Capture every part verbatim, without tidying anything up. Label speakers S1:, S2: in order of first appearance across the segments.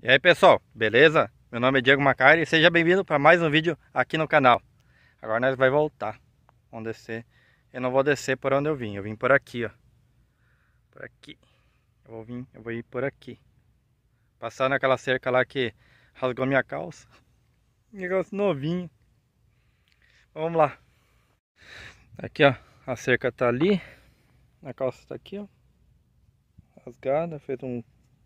S1: E aí pessoal, beleza? Meu nome é Diego Macari e seja bem-vindo para mais um vídeo aqui no canal. Agora nós vai voltar. Vamos descer. Eu não vou descer por onde eu vim, eu vim por aqui, ó. Por aqui. Eu vou vir, eu vou ir por aqui. Passar naquela cerca lá que rasgou minha calça. Negócio novinho. Vamos lá. Aqui, ó, a cerca tá ali. A calça tá aqui, ó. Rasgada, fez um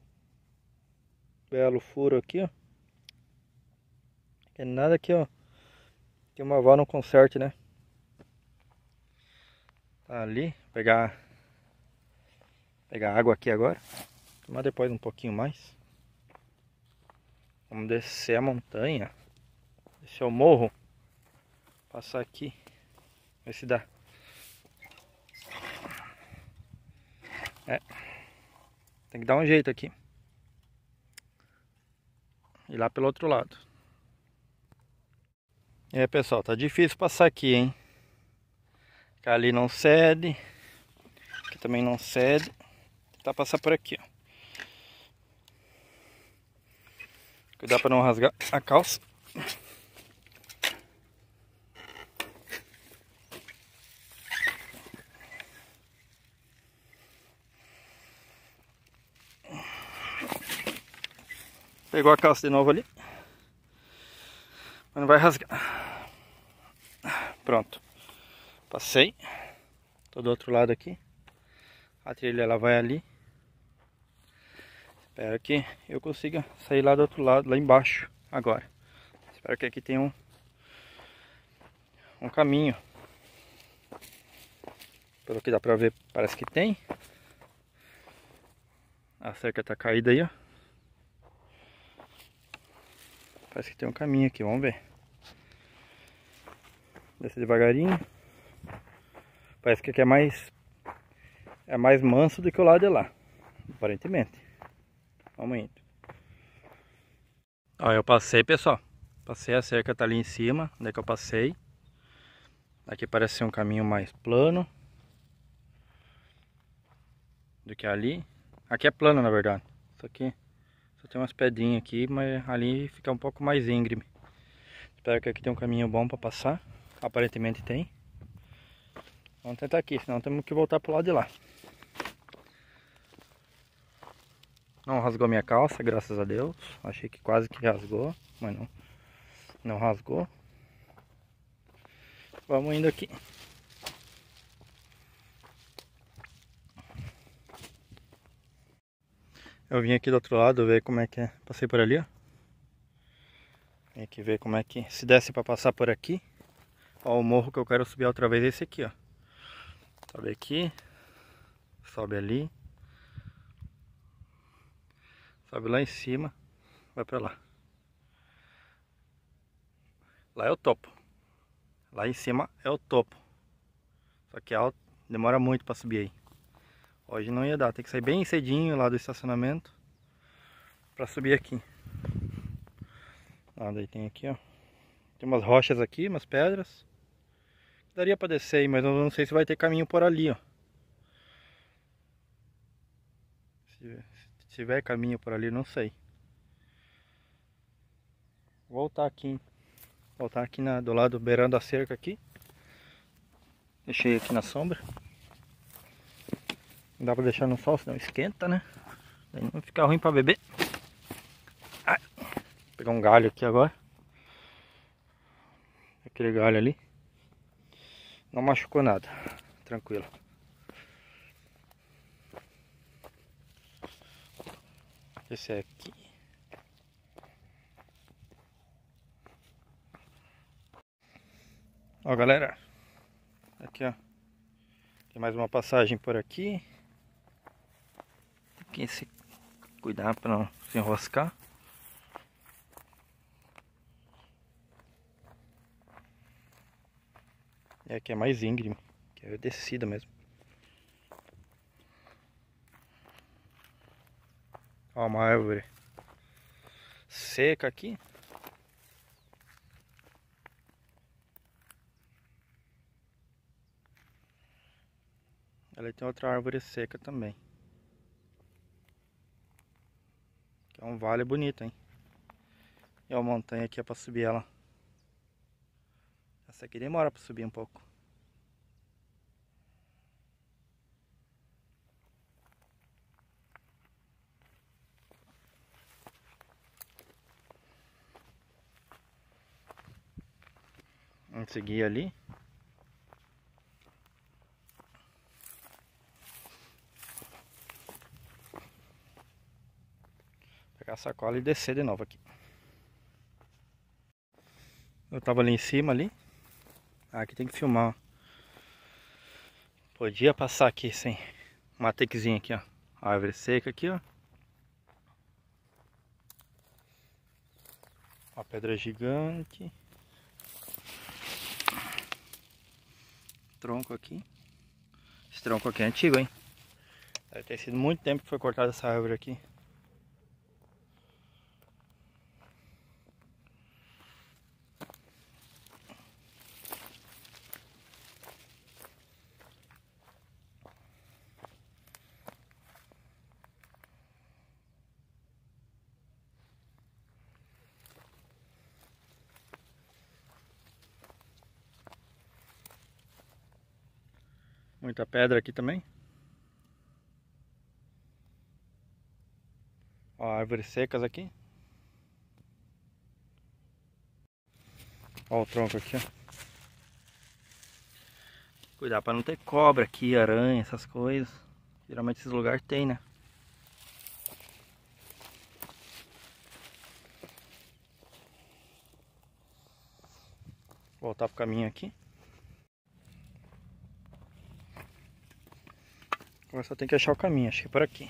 S1: belo furo aqui, ó. Que nada aqui, ó. Que uma avó não conserte, né? Tá ali, pegar pegar água aqui agora. Tomar depois um pouquinho mais. Vamos descer a montanha. Descer o morro. Passar aqui. Ver se dá. É. Tem que dar um jeito aqui. Ir lá pelo outro lado. E aí pessoal, tá difícil passar aqui, hein? Ali não cede. Aqui também não cede. Tentar passar por aqui, ó. Cuidar para não rasgar a calça. Pegou a calça de novo ali. Mas não vai rasgar. Pronto. Passei. Tô do outro lado aqui. A trilha ela vai ali. Espero que eu consiga sair lá do outro lado, lá embaixo agora. Espero que aqui tenha um, um caminho. Pelo que dá pra ver, parece que tem. A cerca tá caída aí, ó. Parece que tem um caminho aqui, vamos ver. Desce devagarinho. Parece que aqui é mais é mais manso do que o lado de lá, aparentemente. Vamos indo. Ó, eu passei, pessoal. Passei, a cerca tá ali em cima, onde é que eu passei. Aqui parece ser um caminho mais plano do que ali. Aqui é plano, na verdade. Isso aqui só tem umas pedrinhas aqui, mas ali fica um pouco mais íngreme. Espero que aqui tenha um caminho bom para passar. Aparentemente tem. Vamos tentar aqui, senão temos que voltar pro lado de lá. Não rasgou minha calça, graças a Deus. Achei que quase que rasgou, mas não, não rasgou. Vamos indo aqui. Eu vim aqui do outro lado ver como é que é. Passei por ali, ó. Vim aqui ver como é que se desse para passar por aqui. Ó, o morro que eu quero subir outra vez é esse aqui, ó. Sobe aqui. Sobe ali. Sobe lá em cima. Vai pra lá. Lá é o topo. Lá em cima é o topo. Só que alto, demora muito para subir aí. Hoje não ia dar, tem que sair bem cedinho lá do estacionamento para subir aqui. Ah, daí tem aqui, ó. Tem umas rochas aqui, umas pedras. Daria para descer aí, mas eu não sei se vai ter caminho por ali, ó. Se, se tiver caminho por ali, não sei. Vou voltar aqui. Voltar aqui na, do lado, beirando a cerca aqui. Deixei aqui na sombra. Não dá pra deixar no sol, senão esquenta, né? Daí não fica ruim pra beber. Ai, vou pegar um galho aqui agora. Aquele galho ali. Não machucou nada. Tranquilo. Esse é aqui. Ó, galera. Aqui, ó. Tem mais uma passagem por aqui. Tem que se cuidar para não se enroscar. E aqui é mais íngreme, que é descida mesmo. Ó, uma árvore seca aqui. Ela tem outra árvore seca também. Que é um vale bonito, hein? E a montanha aqui é pra subir ela. Essa aqui demora pra subir um pouco. Vamos seguir ali. Pegar a sacola e descer de novo aqui. Eu tava ali em cima ali. Ah, aqui tem que filmar, ó. Podia passar aqui sem uma takezinha aqui, ó. Árvore seca aqui, ó. Uma pedra gigante. Tronco aqui. Esse tronco aqui é antigo, hein? Deve ter sido muito tempo que foi cortada essa árvore aqui. Muita pedra aqui também. Ó, árvores secas aqui. Ó o tronco aqui, ó. Cuidar pra não ter cobra aqui, aranha, essas coisas. Geralmente esses lugares tem, né? Voltar pro caminho aqui. Agora só tem que achar o caminho, acho que é por aqui.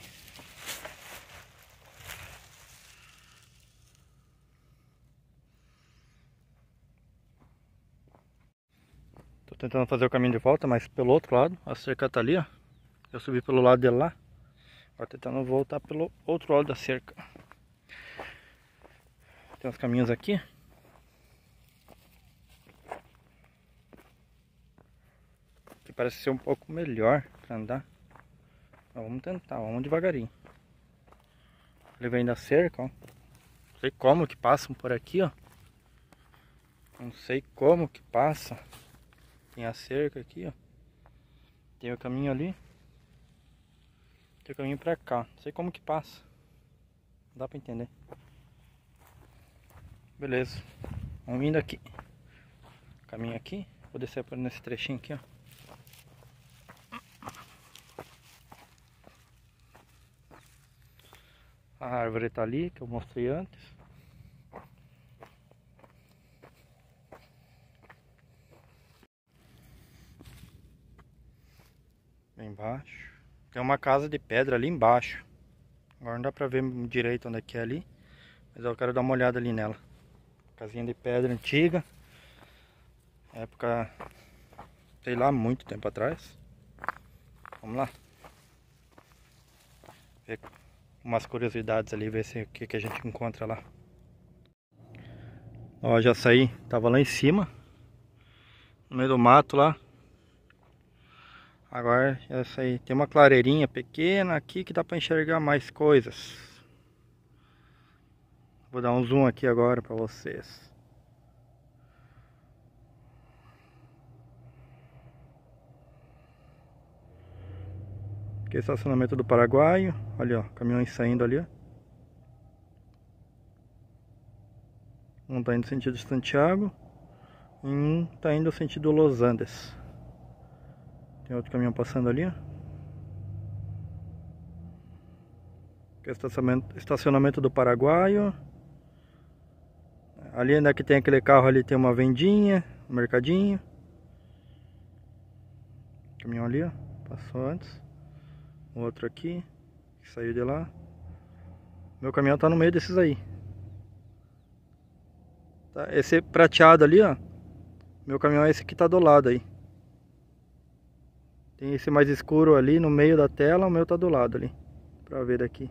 S1: Tô tentando fazer o caminho de volta, mas pelo outro lado. A cerca tá ali, ó. Eu subi pelo lado dele lá. Agora tentando voltar pelo outro lado da cerca. Tem uns caminhos aqui. Que parece ser um pouco melhor pra andar. Então, vamos tentar, vamos devagarinho. Ele vem da cerca, ó. Não sei como que passam por aqui, ó. Não sei como que passa. Tem a cerca aqui, ó. Tem o caminho ali. Tem o caminho pra cá. Não sei como que passa. Não dá pra entender. Beleza. Vamos indo aqui. Caminho aqui. Vou descer por nesse trechinho aqui, ó. A árvore tá ali, que eu mostrei antes. Bem embaixo. Tem uma casa de pedra ali embaixo. Agora não dá pra ver direito onde é que é ali. Mas eu quero dar uma olhada ali nela. Casinha de pedra antiga. Época, sei lá, muito tempo atrás. Vamos lá. Ver umas curiosidades ali, ver se, o que, que a gente encontra lá. Ó, já saí, tava lá em cima, no meio do mato lá. Agora já saí, tem uma clareirinha pequena aqui que dá pra enxergar mais coisas. Vou dar um zoom aqui agora pra vocês. Aqui é o estacionamento do Paraguaio. Olha, ó, caminhões saindo ali, ó. Um tá indo no sentido de Santiago e um tá indo no sentido Los Andes. Tem outro caminhão passando ali, ó. Aqui é o estacionamento, estacionamento do Paraguaio. Ali ainda que tem aquele carro ali, tem uma vendinha, um mercadinho. Caminhão ali, ó, passou antes. Outro aqui, que saiu de lá. Meu caminhão tá no meio desses aí. Tá, esse prateado ali, ó. Meu caminhão é esse que tá do lado aí. Tem esse mais escuro ali no meio da tela, o meu tá do lado ali. Pra ver daqui.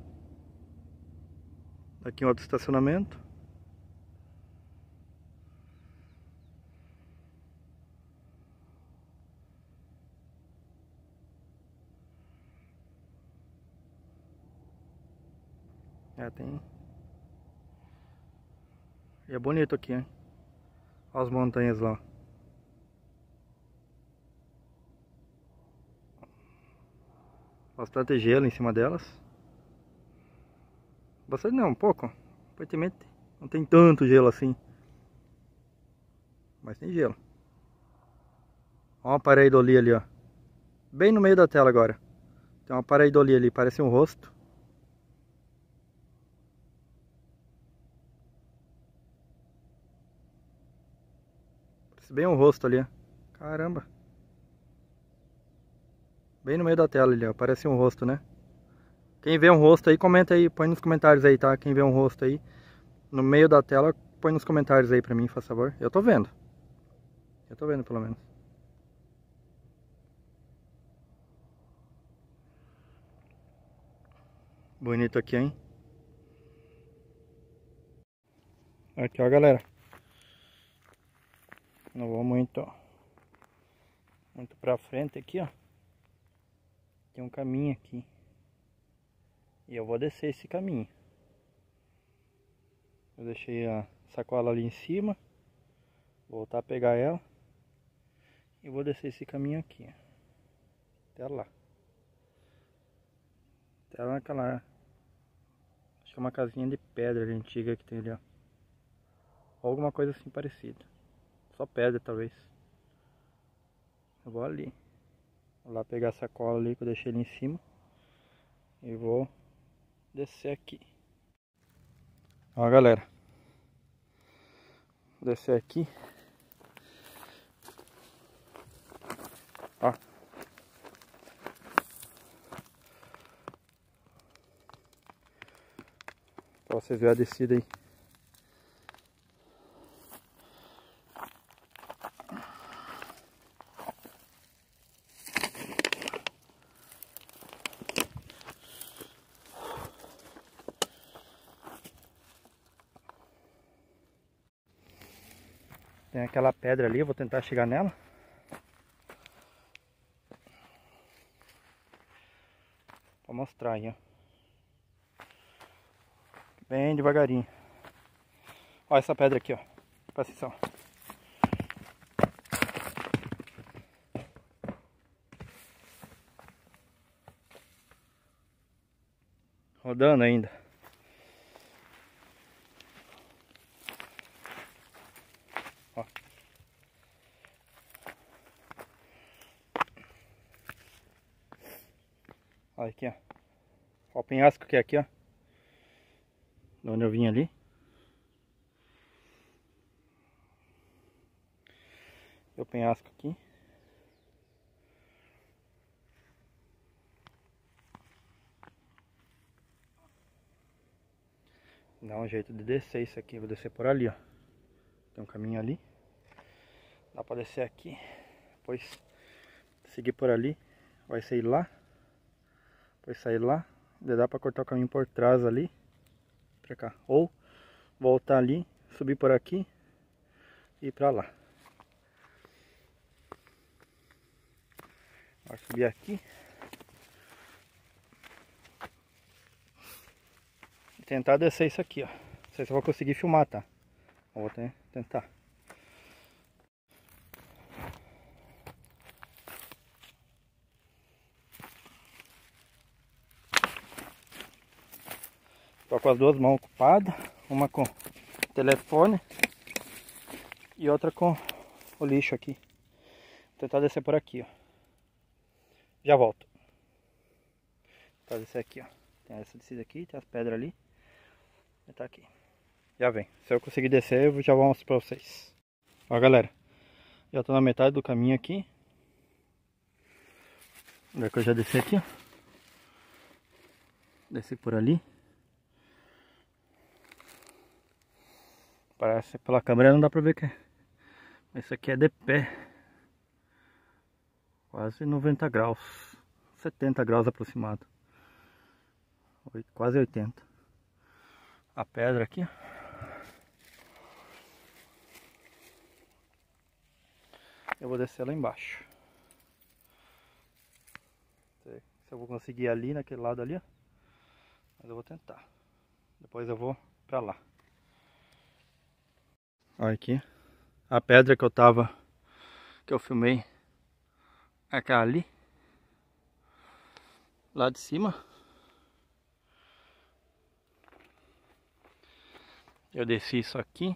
S1: Aqui um outro estacionamento. É, tem E é bonito aqui, hein? Olha as montanhas lá. Bastante gelo em cima delas. Bastante não, um pouco. Aparentemente não tem tanto gelo assim. Mas tem gelo. Olha uma pareidolia ali, ó. Bem no meio da tela agora. Tem uma pareidolia ali, parece um rosto. Parece bem um rosto ali, ó. Caramba. Bem no meio da tela ali, ó. Parece um rosto, né? Quem vê um rosto aí, comenta aí, põe nos comentários aí, tá? Quem vê um rosto aí no meio da tela, põe nos comentários aí pra mim, faz favor. Eu tô vendo. Eu tô vendo, pelo menos. Bonito aqui, hein? Aqui, ó, galera. Não vou muito, muito pra frente aqui, ó. Tem um caminho aqui. E eu vou descer esse caminho. Eu deixei a sacola ali em cima. Vou voltar a pegar ela. E vou descer esse caminho aqui, ó. Até lá. Até lá naquela... Acho que é uma casinha de pedra ali, antiga que tem ali, ó. Ou alguma coisa assim parecida. Só pedra, talvez. Eu vou ali. Vou lá pegar a sacola ali que eu deixei ali em cima. E vou descer aqui. Ó, galera. Vou descer aqui. Ó. Pra vocês verem a descida aí. Tem aquela pedra ali, eu vou tentar chegar nela. Pra mostrar aí, ó. Bem devagarinho. Olha essa pedra aqui, ó. Presta atenção. Rodando ainda. Ó. Olha aqui, ó. Ó o penhasco que é aqui, ó. De onde eu vim ali. E o penhasco aqui. Dá um jeito de descer isso aqui. Vou descer por ali, ó. Tem um caminho ali. Dá pra descer aqui. Depois seguir por ali. Vai sair lá. Depois sair lá. Dá pra cortar o caminho por trás ali. Pra cá. Ou voltar ali. Subir por aqui. E ir pra lá. Vou subir aqui. E tentar descer isso aqui, ó. Não sei se eu vou conseguir filmar, tá? Eu vou tentar. Tô com as duas mãos ocupadas. Uma com o telefone. E outra com o lixo aqui. Vou tentar descer por aqui, ó. Já volto. Vou tentar descer aqui, ó. Tem essa descida aqui, tem as pedras ali. E tá aqui. Já vem. Se eu conseguir descer, eu já vou mostrar pra vocês. Ó, galera. Já tô na metade do caminho aqui. Agora que eu já desci aqui, ó. Desci por ali. Parece pela câmera não dá pra ver que é. Isso aqui é de pé. Quase noventa graus. setenta graus aproximado. Quase oitenta. A pedra aqui, ó. Eu vou descer lá embaixo. Não sei se eu vou conseguir ir ali naquele lado ali, ó. Mas eu vou tentar. Depois eu vou pra lá. Olha aqui. A pedra que eu tava, que eu filmei, é aquela ali. Lá de cima. Eu desci isso aqui.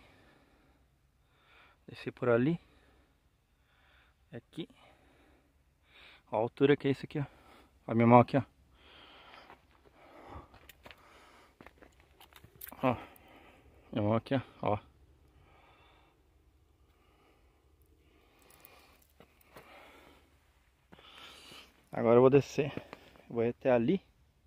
S1: Desci por ali. Aqui. Ó a altura que é isso aqui, ó. Olha a minha mão aqui, ó. Ó. Minha mão aqui, ó. Ó. Agora eu vou descer. Eu vou ir até ali.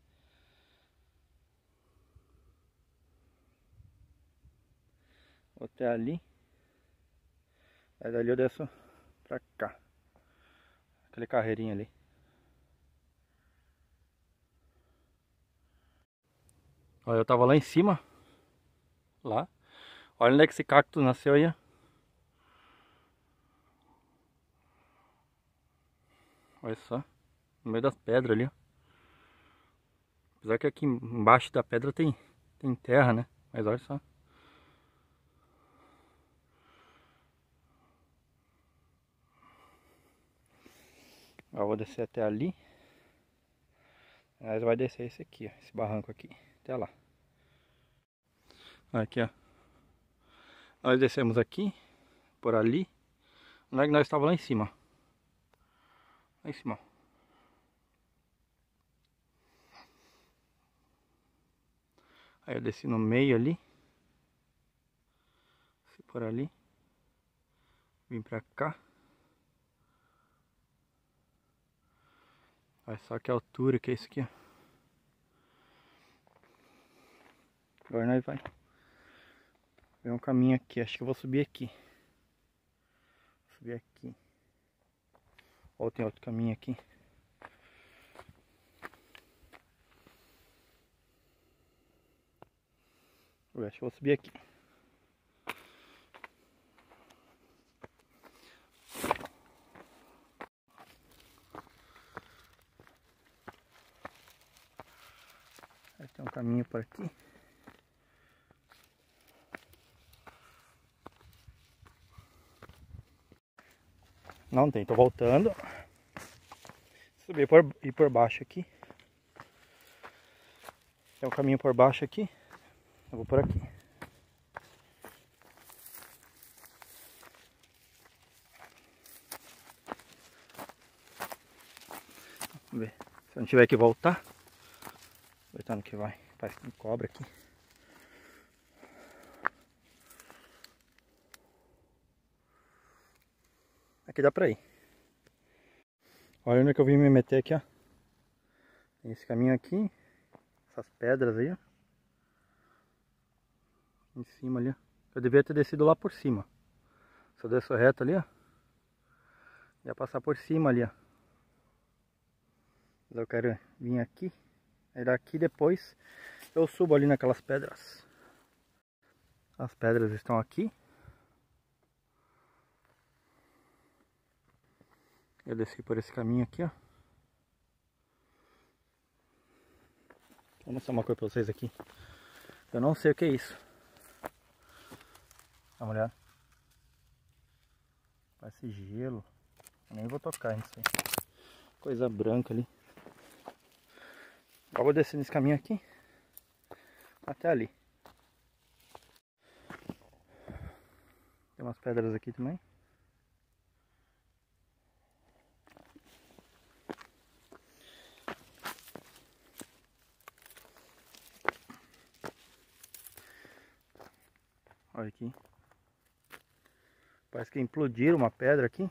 S1: Vou até ali. Aí dali eu desço pra cá. Aquele carreirinho ali. Olha, eu tava lá em cima. Lá. Olha onde é que esse cacto nasceu aí, ó. Olha só. No meio das pedras ali, ó. Apesar que aqui embaixo da pedra tem, tem terra, né? Mas olha só. Eu vou descer até ali. Nós vai descer esse aqui, ó, esse barranco aqui. Até lá. Aqui, ó. Nós descemos aqui. Por ali. Onde é que nós estávamos lá em cima? Lá em cima, ó. Aí eu desci no meio ali. Desci por ali. Vim pra cá. Olha só que altura que é isso aqui, ó. Agora nós vai. Tem um caminho aqui. Acho que eu vou subir aqui. Vou subir aqui. Ou tem outro caminho aqui. Eu acho que eu vou subir aqui. Aí tem um caminho por aqui. Não tem, tô voltando. Subir por, ir por baixo aqui. Tem um caminho por baixo aqui. Eu vou por aqui. Vamos ver. Se eu não tiver que voltar. Aproveitando que vai. Parece que cobra aqui. Aqui dá pra ir. Olha onde é que eu vim me meter aqui, ó. Tem esse caminho aqui. Essas pedras aí, ó. Em cima ali, ó. Eu devia ter descido lá por cima. Se eu desço reto ali, ó. Ia passar por cima ali, ó. Mas eu quero vir aqui. Aí daqui depois eu subo ali naquelas pedras. As pedras estão aqui. Eu desci por esse caminho aqui, ó. Vou mostrar uma coisa pra vocês aqui. Eu não sei o que é isso. Dá uma olhada. Parece gelo. Eu nem vou tocar nisso aí. Coisa branca ali. Eu vou descer nesse caminho aqui. Até ali. Tem umas pedras aqui também. Olha aqui. Parece que implodiram uma pedra aqui.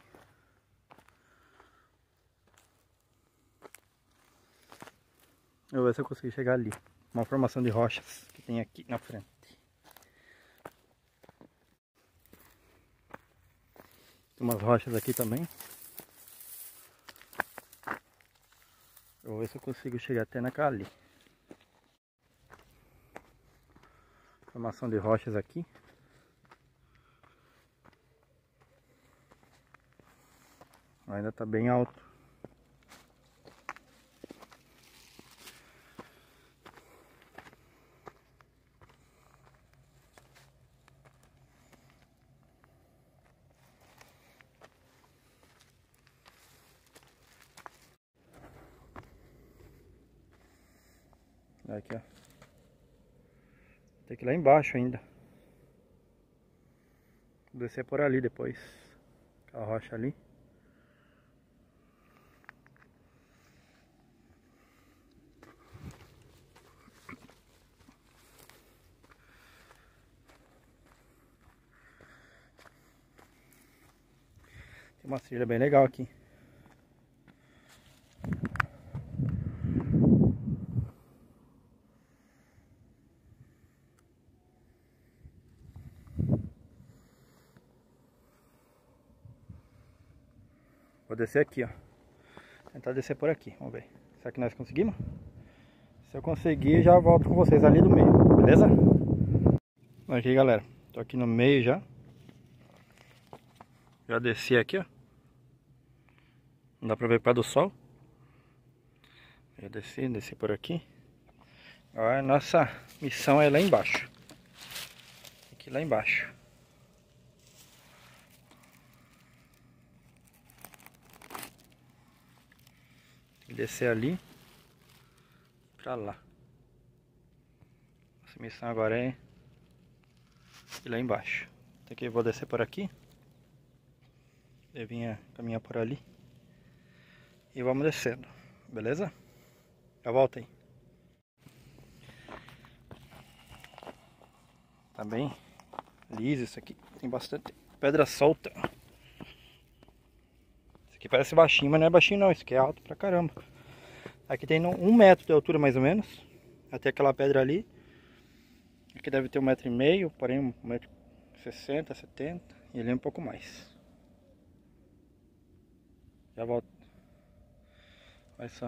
S1: Eu vou ver se eu consigo chegar ali. Uma formação de rochas que tem aqui na frente. Tem umas rochas aqui também. Eu vou ver se eu consigo chegar até naquela ali. Formação de rochas aqui. Ainda está bem alto. Aqui, ó. Tem que ir lá embaixo ainda. Vou descer por ali depois. Aquela rocha ali. Tem uma trilha bem legal aqui. Vou descer aqui, ó. Tentar descer por aqui, vamos ver. Será que nós conseguimos? Se eu conseguir, já volto com vocês ali do meio, beleza? Aqui, galera. Tô aqui no meio já. Já desci aqui, ó. Não dá pra ver por causa do sol. Eu desci, desci por aqui. Agora a nossa missão é lá embaixo. Aqui lá embaixo. Descer ali pra lá. Nossa missão agora é ir lá embaixo. Então aqui eu vou descer por aqui. Eu vinha caminhar por ali. E vamos descendo, beleza? Já volto aí. Tá bem liso isso aqui. Tem bastante pedra solta. Aqui parece baixinho, mas não é baixinho não, isso aqui é alto pra caramba. Aqui tem um metro de altura mais ou menos, até aquela pedra ali. Aqui deve ter um metro e meio, porém um metro e sessenta, setenta, e ali é um pouco mais. Já volto. Olha só.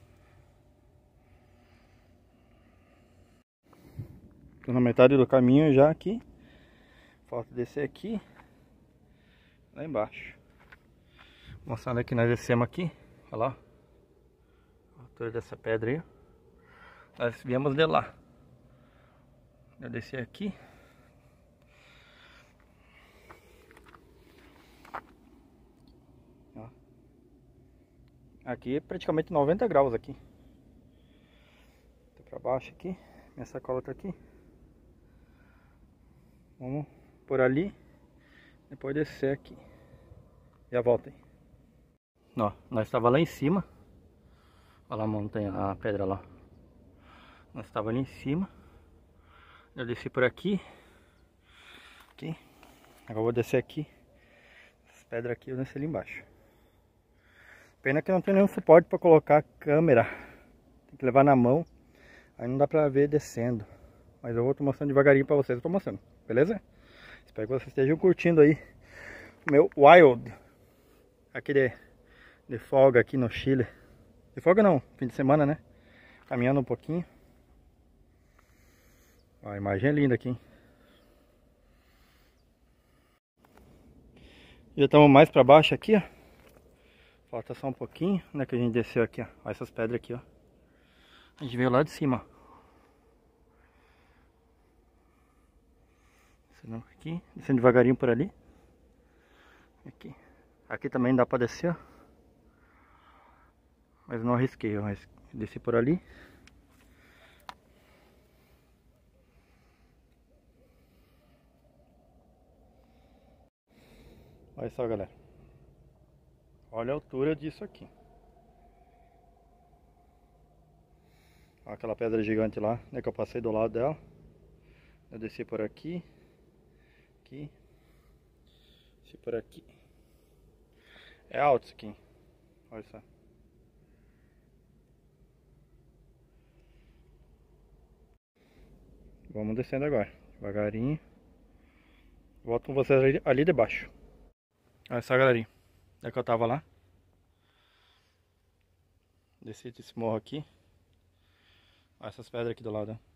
S1: Tô na metade do caminho já aqui. Falta descer aqui, lá embaixo. Mostrando aqui, nós descemos aqui, olha lá, a altura dessa pedra aí, nós viemos de lá. Eu desci aqui, ó. Aqui é praticamente noventa graus aqui. Tô pra baixo aqui, minha sacola tá aqui. Vamos por ali, depois descer aqui. Já volto aí. Ó, nós estava lá em cima. Olha lá a montanha, a pedra lá. Nós estava ali em cima. Eu desci por aqui. Aqui. Agora eu vou descer aqui. Essas pedras aqui eu desci ali embaixo. Pena que não tem nenhum suporte para colocar a câmera. Tem que levar na mão. Aí não dá pra ver descendo. Mas eu vou tô mostrando devagarinho pra vocês. Eu tô mostrando, beleza? Espero que vocês estejam curtindo aí o meu Wild. Aqui de... de folga aqui no Chile. De folga não, fim de semana, né? Caminhando um pouquinho. Ó, a imagem é linda aqui, hein? Já estamos mais para baixo aqui, ó. Falta só um pouquinho. Onde é que a gente desceu aqui, ó? Olha essas pedras aqui, ó. A gente veio lá de cima, ó. Descendo aqui, descendo devagarinho por ali. Aqui. Aqui também dá para descer, ó. Mas não arrisquei, ó. Desci por ali. Olha só, galera. Olha a altura disso aqui. Olha aquela pedra gigante lá, né, que eu passei do lado dela. Eu desci por aqui. Aqui. Desci por aqui. É alto isso aqui. Olha só. Vamos descendo agora, devagarinho. Volto com vocês ali, ali debaixo. Olha só, galerinha. É que eu tava lá. Desci desse morro aqui. Olha essas pedras aqui do lado, ó.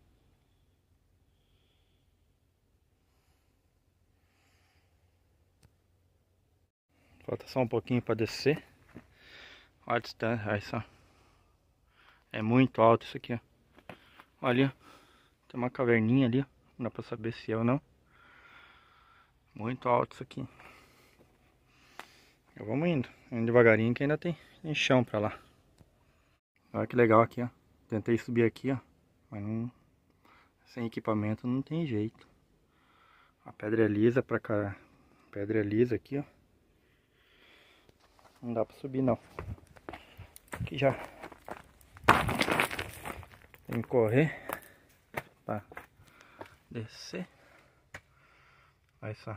S1: Falta só um pouquinho para descer. Olha a distância, olha só. É muito alto isso aqui, ó. Olha ali, ó. Tem uma caverninha ali, ó. Não dá pra saber se é ou não. Muito alto isso aqui. Então, vamos indo. Indo devagarinho que ainda tem, tem chão pra lá. Olha que legal aqui, ó. Tentei subir aqui, ó. Mas não, sem equipamento não tem jeito. A pedra é lisa pra cá. A pedra é lisa aqui, ó. Não dá pra subir não. Aqui já tem que correr pra descer. Olha só.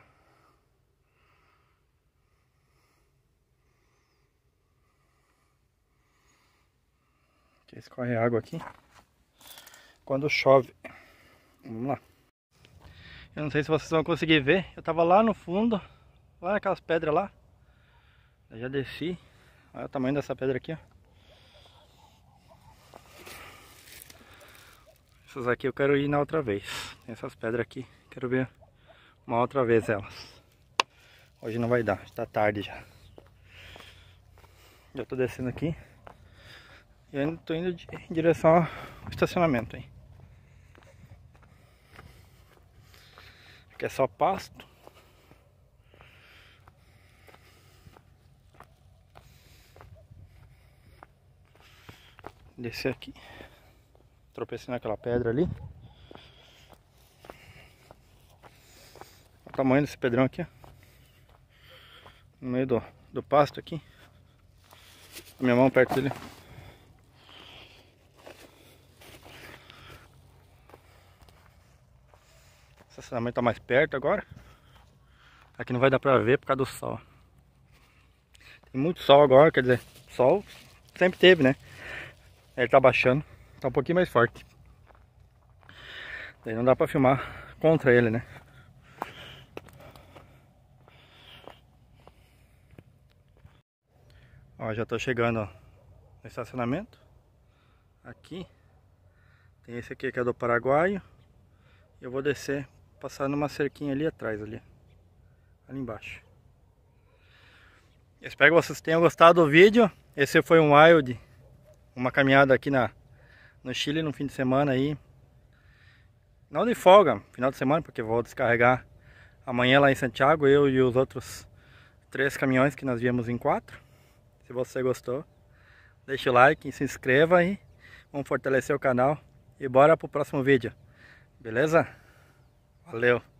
S1: Aqui escorre água aqui quando chove. Vamos lá. Eu não sei se vocês vão conseguir ver. Eu tava lá no fundo, lá naquelas pedras lá. Eu já desci. Olha o tamanho dessa pedra aqui, ó. Essas aqui eu quero ir na outra vez. Essas pedras aqui, quero ver uma outra vez elas. Hoje não vai dar, está tarde já. Já tô descendo aqui. E ainda tô indo em direção ao estacionamento aí. Aqui é só pasto. Descer aqui. Tropecei naquela pedra ali. Olha o tamanho desse pedrão aqui, ó. No meio do, do pasto aqui. A minha mão perto dele. O estacionamento tá mais perto agora. Aqui não vai dar pra ver por causa do sol. Tem muito sol agora, quer dizer, sol sempre teve, né? Ele tá baixando, tá um pouquinho mais forte. Daí não dá pra filmar contra ele, né? Ó, já tô chegando ó, no estacionamento. Aqui tem esse aqui que é do Paraguaio. Eu vou descer, passar numa cerquinha ali atrás, ali, ali embaixo. Eu espero que vocês tenham gostado do vídeo. Esse foi um wild, uma caminhada aqui na, no Chile no fim de semana aí. Não de folga, final de semana, porque vou descarregar amanhã lá em Santiago, eu e os outros três caminhões que nós viemos em quatro. Se você gostou, deixa o like, se inscreva aí, vamos fortalecer o canal e bora pro próximo vídeo, beleza? Valeu!